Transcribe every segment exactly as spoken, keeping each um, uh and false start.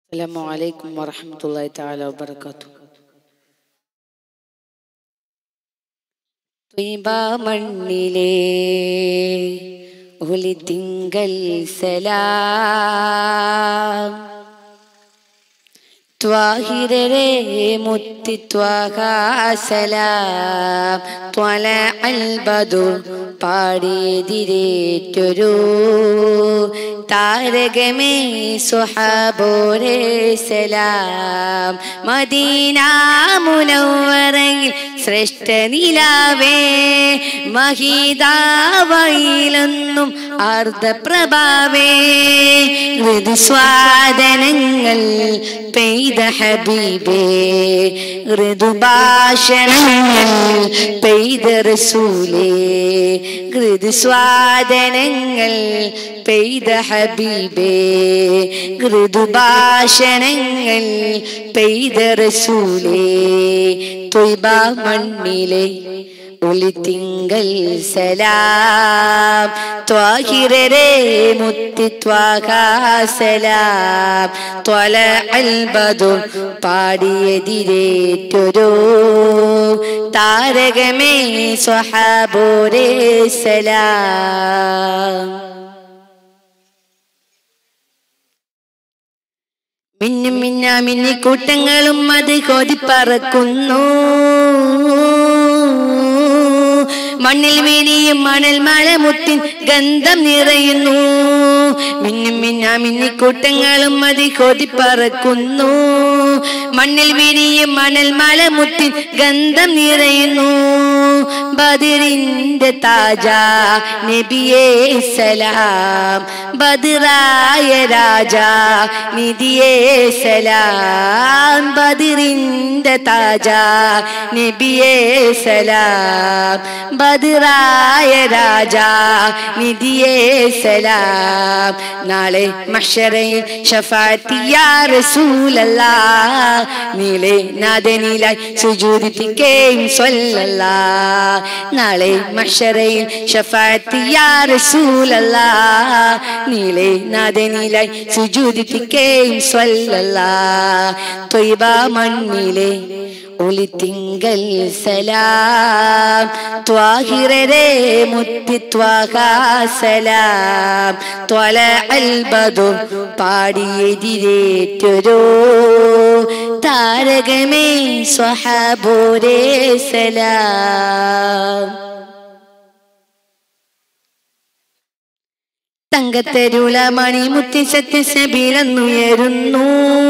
السلام عليكم ورحمة الله تعالى وبركاته. طيبا മണ്ണിലേ ഒളിത്തിങ്കൽ സലാം ത്വാഹിരരേ മുത്തി ത്വാഹാ സലാം ത്വലഅൽ ബദർ പാടിയെതിരേറ്റൊരു താരകമേ സ്വഹാബോരേ സലാം മദീന മുനവ്വറയിൽ ശ്രേഷ്ഠ നിലാവേ മഹീദാവയിലെന്നും അർദ്ധപ്രഭാവേ ഋതുസ്വാദനങ്ങൾ പെയ്ത ഹബീബേ ഋതുഭാഷണങ്ങൾ പെയ്ത റസൂലേ ഋതുസ്വാദനങ്ങൾ പെയ്ത ഹബീബേ ഋതുഭാഷണങ്ങൾ പെയ്ത റസൂലേ ത്വയ്ബ മണ്ണിലെ ഒളിത്തിങ്കൽ സലാം ത്വാഹിരരേ മുത്തി ത്വാഹാ സലാം ത്വലഅൽ ബദർ പാടിയെതിരേറ്റൊരു താരകമേ സ്വഹാബോരേ സലാം മിന്നും മിന്നാ മിന്നി കൂട്ടങ്ങളും അത് കോതിപ്പറക്കുന്നു മണ്ണിൽ വീണിയും മണൽ മലമുത്തിൻ ഗന്ധം നിറയുന്നു മിന്നും മിന്നാ മിന്നിക്കൂട്ടങ്ങളും മതി കോതിപ്പറക്കുന്നു മണ്ണിൽ വീണിയും മണൽ മലമുത്തിൻ ഗന്ധം നിറയുന്നു ബദറിന്റെ താജ നബിയേ സലാം ബദറായ രാജ നിധിയേ സലാം ബദറിന്റെ താജ നബിയേ സലാം ബദറായ രാജ നിധിയേ സലാം നാളെ മഹ്ശറയിൽ ശഫാഅത്ത് യാ റസൂലല്ലാഹ് നീളെ നാദനിലായി സുജൂദിപ്പിക്കുകയും സ്വല്ലല്ലാഹ് നാളെ മഹ്ശറയിൽ ശഫാഅത്ത് യാ റസൂലല്ലാഹ് നീളെ നാദനിലായി സുജൂദിപ്പിക്കുകയും സ്വല്ലല്ലാഹ് ത്വയ്ബ മണ്ണിലെ ഒളിത്തിങ്കൽ സലാം ത്വാഹിരരേ മുത്തി ത്വാഹാ സലാം ത്വലഅൽ ബദർ പാടിയെതിരേറ്റൊരു താരകമേ സ്വഹാബോരേ സലാം തങ്കത്തരുള മണിമുത്തി സത്യസബീലെന്നുയരുന്നു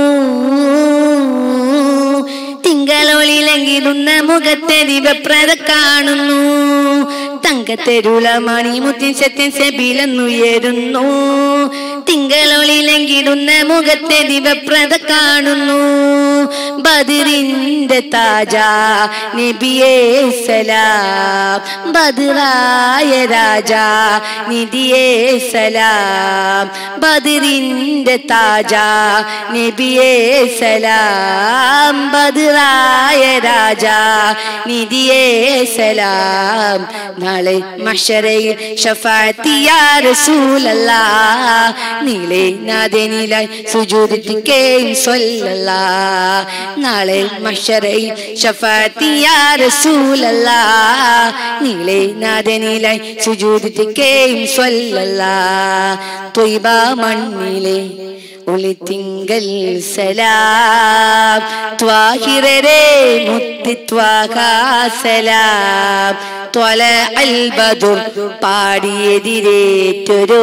തിങ്കളൊളിലെങ്കിടുന്ന മുഖത്തെ ദിവപ്രത കാണുന്നു തങ്കത്തെരുള മണിമുത്തി സത്യൻ സബീലെന്നുയരുന്നു തിങ്കളൊളിലെങ്കിടുന്ന മുഖത്തെ ദിവപ്രത കാണുന്നു ബദറിന്റെ താജ നബിയേ സലാം ബദറായ രാജ നിധിയേ സലാം ബദറിന്റെ താജ നബിയേ സലാം ബദറായ രാജ നിധിയേ സലാം നാളെ മഹ്ശറയിൽ ശഫാഅത്ത് യാ റസൂലല്ലാഹ് നീളെ നാദനിലായി സുജൂദിപ്പിക്കുകയും സ്വല്ലല്ലാഹ് നാളെ മഹ്ശറയിൽ ശഫാഅത്ത് യാ റസൂലല്ലാഹ് നീളെ നാദനിലായി സുജൂദിപ്പിക്കുകയും സ്വല്ലല്ലാഹ് ത്വയ്ബ മണ്ണിലെ ഒളിത്തിങ്കൽ സലാം ത്വാഹിരരേ മുത്തി ത്വാഹാ സലാം ത്വലഅൽ ബദർ പാടിയെതിരേറ്റൊരു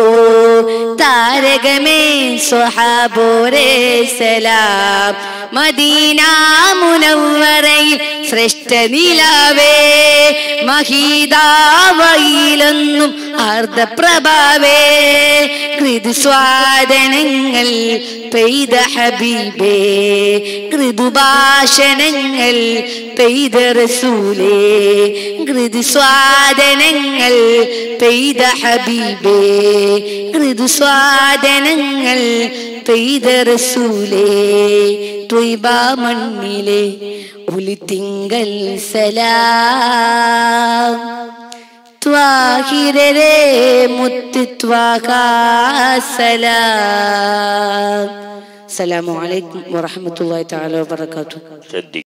താരകമേ സ്വഹാബോരേ സലാം മദീന മുനവ്വറയിൽ ശ്രേഷ്ഠ നിലാവേ മഹീദാവയിലെന്നും അർദ്ധപ്രഭാവേ ഋതുസ്വാദനങ്ങൾ പെയ്ത ഹബീബേ ഋതുഭാഷണങ്ങൾ പെയ്ത റസൂലേ ഋതുസ്വാദനങ്ങൾ പെയ്ത ഹബീബേ ഋതുസ്വാദനങ്ങൾ പെയ്ത റസൂലേ ത്വയ്ബ മണ്ണിലെ ഒളിത്തിങ്കൽ സലാം ത്വാഹിരരേ മുത്തി ത്വാഹാ സലാം അസ്സലാമു അലൈക്കും വറഹ്മത്തുള്ളാഹി തആല വബറകാതുഹു.